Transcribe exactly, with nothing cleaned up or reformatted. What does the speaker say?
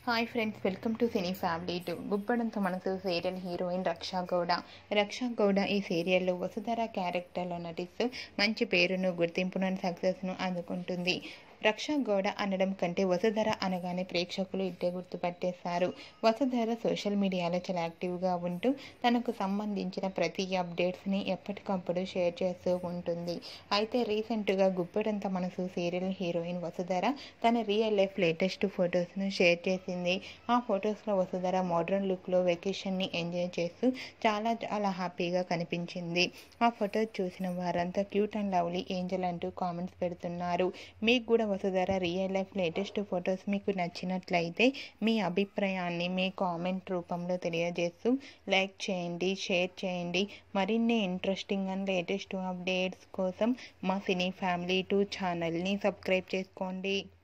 Hi friends, welcome to cine family two. Guppedantha Manasu serial heroine Raksha Gowda. Raksha Gowda ఈ సీరియల్లో వసుధర క్యారెక్టర్లో నటిస్తూ మంచి పేరును, గుర్తింపును, సక్సెస్ను అందుకుంటుంది. రక్షా గౌడ అనడం కంటే వసుధర అనగానే ప్రేక్షకులు ఇట్టే గుర్తుపట్టేశారు. వసుధర సోషల్ మీడియాలో చాలా యాక్టివ్గా ఉంటూ తనకు సంబంధించిన ప్రతి అప్డేట్స్ని ఎప్పటికప్పుడు షేర్ చేస్తూ ఉంటుంది. అయితే రీసెంట్గా గుప్పడంత మనసు సీరియల్ హీరోయిన్ వసుధర తన రియల్ లైఫ్ లేటెస్ట్ ఫొటోస్ను షేర్ చేసింది. ఆ ఫొటోస్లో వసుధర మోడ్రన్ లుక్లో వెకేషన్ని ఎంజాయ్ చేస్తూ చాలా చాలా హ్యాపీగా కనిపించింది. ఆ ఫొటోస్ చూసిన వారంతా క్యూట్ అండ్ లవ్లీ ఏంజల్ అంటూ కామెంట్స్ పెడుతున్నారు. మీకు కూడా Vasudhara real life latest photos మీకు నచ్చినట్లయితే మీ అభిప్రాయాన్ని మీ కామెంట్ రూపంలో తెలియజేస్తూ లైక్ చేయండి, షేర్ చేయండి. మరిన్ని ఇంట్రెస్టింగ్ అండ్ లేటెస్ట్ అప్డేట్స్ కోసం మా సినీ ఫ్యామిలీ టూ ఛానల్ని సబ్స్క్రైబ్ చేసుకోండి.